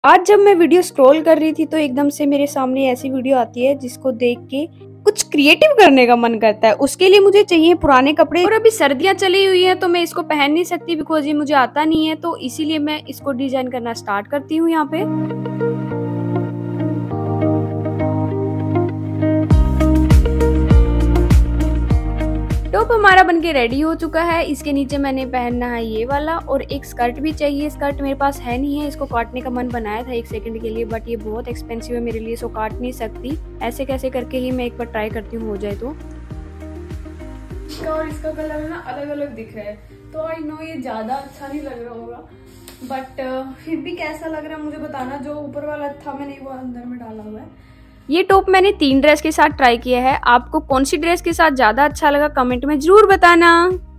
आज जब मैं वीडियो स्क्रॉल कर रही थी तो एकदम से मेरे सामने ऐसी वीडियो आती है जिसको देख के कुछ क्रिएटिव करने का मन करता है। उसके लिए मुझे चाहिए पुराने कपड़े और अभी सर्दियां चली हुई हैं तो मैं इसको पहन नहीं सकती बिकॉज ये मुझे आता नहीं है, तो इसीलिए मैं इसको डिजाइन करना स्टार्ट करती हूँ यहाँ पे। टॉप हमारा बनके रेडी हो चुका है। इसके नीचे मैंने पहनना है ये वाला और एक स्कर्ट भी चाहिए। स्कर्ट मेरे पास है नहीं है, इसको काटने का मन बनाया था 1 सेकंड के लिए, बट ये बहुत एक्सपेंसिव है मेरे लिए, इसको काट नहीं सकती। ऐसे कैसे करके ही मैं एक बार ट्राई करती हूँ, हो जाए तो। इसका और इसका कलर ना अलग अलग दिख रहा है, तो आई नो ये ज्यादा अच्छा नहीं लग रहा होगा, बट फिर भी कैसा लग रहा है मुझे बताना। जो ऊपर वाला था मैंने वो अंदर में डाला हुआ है। ये टॉप मैंने 3 ड्रेस के साथ ट्राई किया है। आपको कौन सी ड्रेस के साथ ज्यादा अच्छा लगा कमेंट में जरूर बताना।